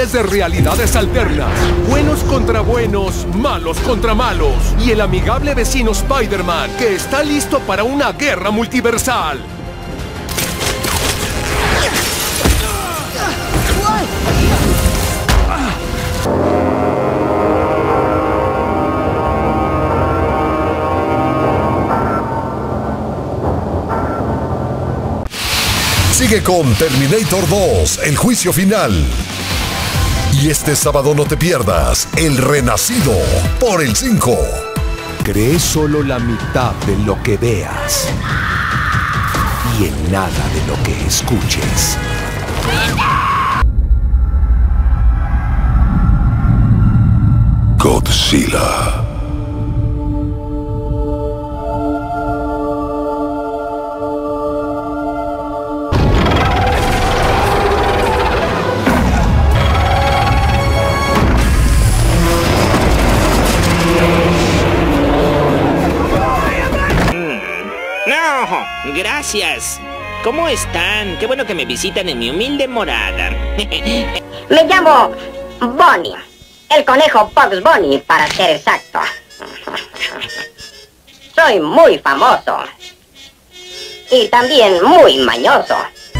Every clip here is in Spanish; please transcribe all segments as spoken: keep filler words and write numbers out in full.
miles de realidades alternas. Buenos contra buenos, malos contra malos. Y el amigable vecino Spider-Man, que está listo para una guerra multiversal. Sigue con Terminator dos, el juicio final. Y este sábado no te pierdas El Renacido por el cinco. Cree solo la mitad de lo que veas y en nada de lo que escuches. Godzilla. Gracias. ¿Cómo están? Qué bueno que me visitan en mi humilde morada. Me llamo Bonnie. El conejo Bugs Bunny, para ser exacto. Soy muy famoso. Y también muy mañoso.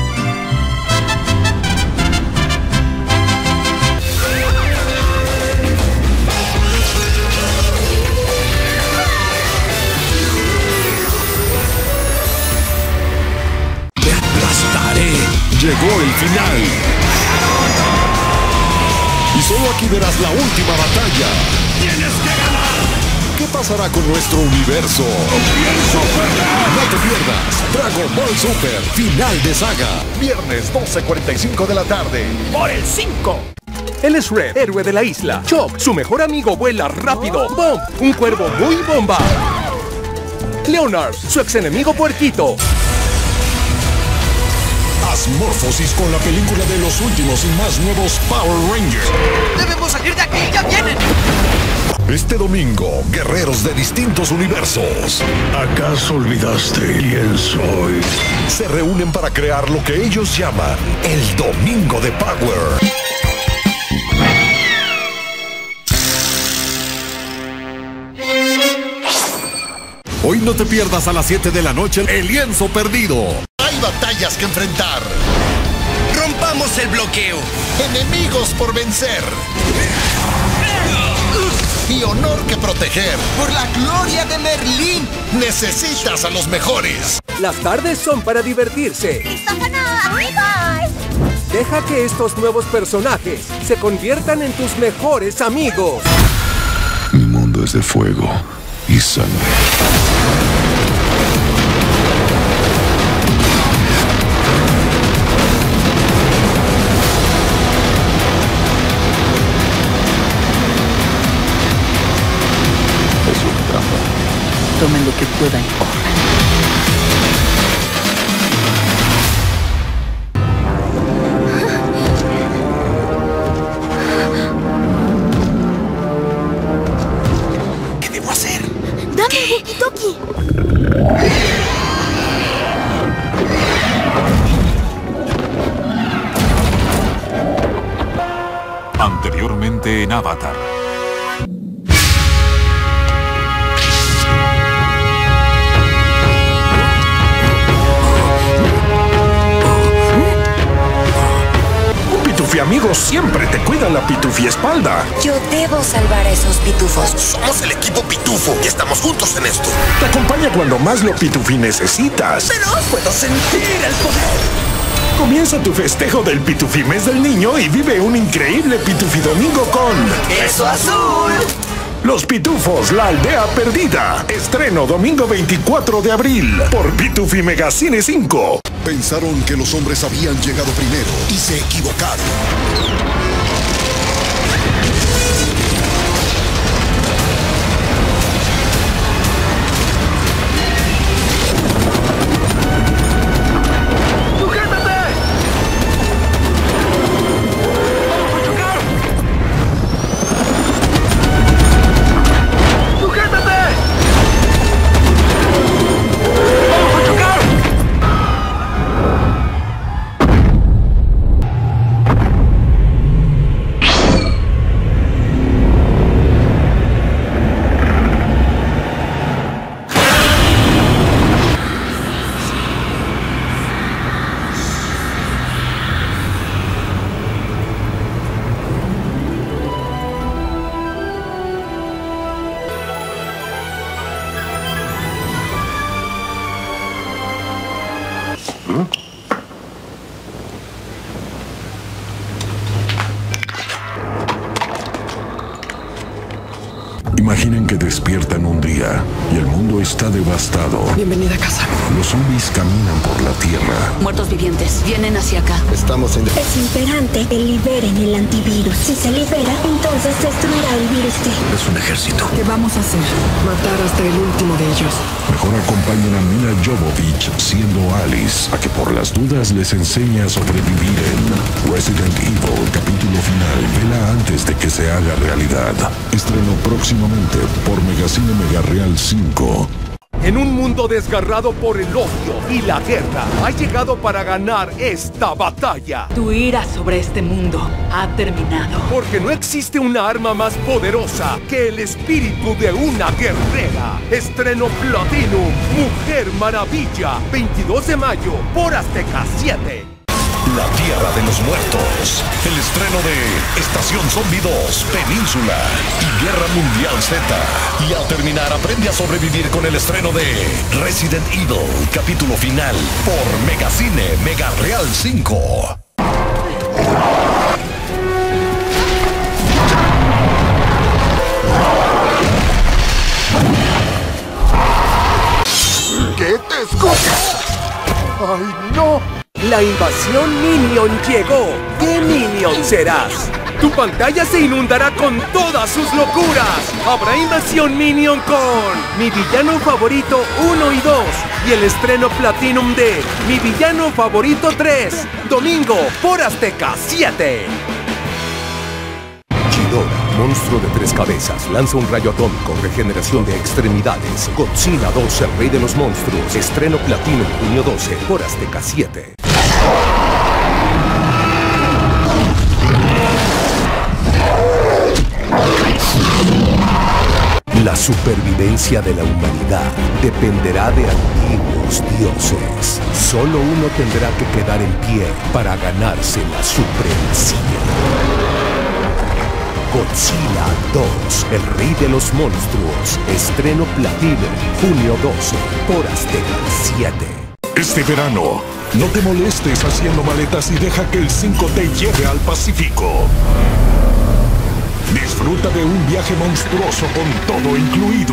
Llegó el final. Y solo aquí verás la última batalla. ¡Tienes que ganar! ¿Qué pasará con nuestro universo? ¡Pienso perder! No te pierdas Dragon Ball Super, final de saga. Viernes doce cuarenta y cinco de la tarde. ¡Por el cinco! Él es Red, héroe de la isla. Chop, su mejor amigo, vuela rápido. Bomb, un cuervo muy bomba. Leonard, su ex enemigo puerquito. Morfosis con la película de los últimos y más nuevos Power Rangers. ¡Debemos salir de aquí! ¡Ya vienen! Este domingo, guerreros de distintos universos. ¿Acaso olvidaste quién soy? Se reúnen para crear lo que ellos llaman el Domingo de Power. Hoy no te pierdas a las siete de la noche El Lienzo Perdido. Hay batallas que enfrentar. ¡Rompamos el bloqueo! Enemigos por vencer. Y honor que proteger. ¡Por la gloria de Merlín! Necesitas a los mejores. Las tardes son para divertirse. ¡Cristófono, amigos! Deja que estos nuevos personajes se conviertan en tus mejores amigos. Mi mundo es de fuego y sangre. Tomen lo que puedan y corran. ¿Qué debo hacer? ¡Dame el walkie-talkie! Anteriormente en Avatar. Amigos siempre te cuidan la pitufiespalda. Yo debo salvar a esos pitufos. Somos el equipo Pitufo y estamos juntos en esto. Te acompaña cuando más lo pitufi necesitas. ¡Pero puedo sentir el poder! Comienza tu festejo del Pitufi Mes del Niño y vive un increíble Pitufi Domingo con... ¡Queso azul! Los Pitufos, la aldea perdida. Estreno domingo veinticuatro de abril por Pitufi Megacine cinco. Pensaron que los hombres habían llegado primero y se equivocaron. Imaginen que despiertan un día y el mundo está devastado. Bienvenida a casa. Los zombies caminan por la tierra. Muertos vivientes, vienen hacia acá. Estamos en... Es imperante que liberen el antivirus. Si se libera, entonces destruirá el virus T. Es un ejército. ¿Qué vamos a hacer? Matar hasta el último de ellos. Mejor acompañen a Mila Jovovich siendo Alice, a que por las dudas les enseñe a sobrevivir en Resident Evil, capítulo final. Vela antes de que se haga realidad. Estreno próximamente por Megacine Mega Real cinco. En un mundo desgarrado por el odio y la guerra, ha llegado para ganar esta batalla. Tu ira sobre este mundo ha terminado. Porque no existe una arma más poderosa que el espíritu de una guerrera. Estreno Platinum, Mujer Maravilla, veintidós de mayo por Azteca siete. La Tierra de los Muertos. El estreno de Estación Zombie dos, Península y Guerra Mundial Z. Y al terminar, aprende a sobrevivir con el estreno de Resident Evil, capítulo final, por Megacine Mega Real cinco. ¿Qué te escuchas? ¡Ay, no! La invasión Minion llegó. ¿Qué Minion serás? Tu pantalla se inundará con todas sus locuras. Habrá invasión Minion con Mi Villano Favorito uno y dos y el estreno Platinum de Mi Villano Favorito tres. Domingo por Azteca siete. Ghidorah, monstruo de tres cabezas, lanza un rayo atómico, regeneración de extremidades. Godzilla dos, el rey de los monstruos. Estreno Platinum junio doce por Azteca siete. La supervivencia de la humanidad dependerá de antiguos dioses. Solo uno tendrá que quedar en pie para ganarse la supremacía. Godzilla dos, el rey de los monstruos. Estreno Platinum, junio doce, por Azteca siete. Este verano, no te molestes haciendo maletas y deja que el cinco te lleve al Pacífico. Disfruta de un viaje monstruoso con todo incluido.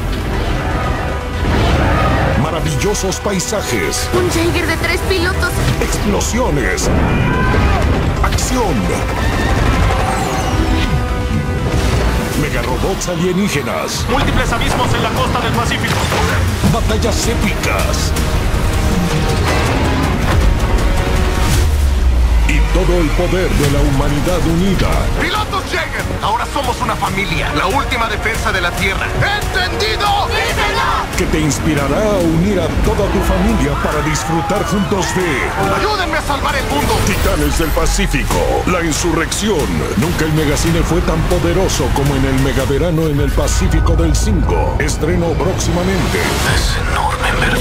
Maravillosos paisajes. Un Jaeger de tres pilotos. Explosiones. Acción. Megarobots alienígenas. Múltiples abismos en la costa del Pacífico. Batallas épicas. Y todo el poder de la humanidad unida. ¡Pilotos Jaeger! Ahora somos una familia. La última defensa de la Tierra. ¿Entendido? ¡Dímelo! Que te inspirará a unir a toda tu familia para disfrutar juntos de... ¡Ayúdenme a salvar el mundo! Titanes del Pacífico, la insurrección. Nunca el Megacine fue tan poderoso como en el megaverano en el Pacífico del cinco. Estreno próximamente. Es enorme, ¿verdad?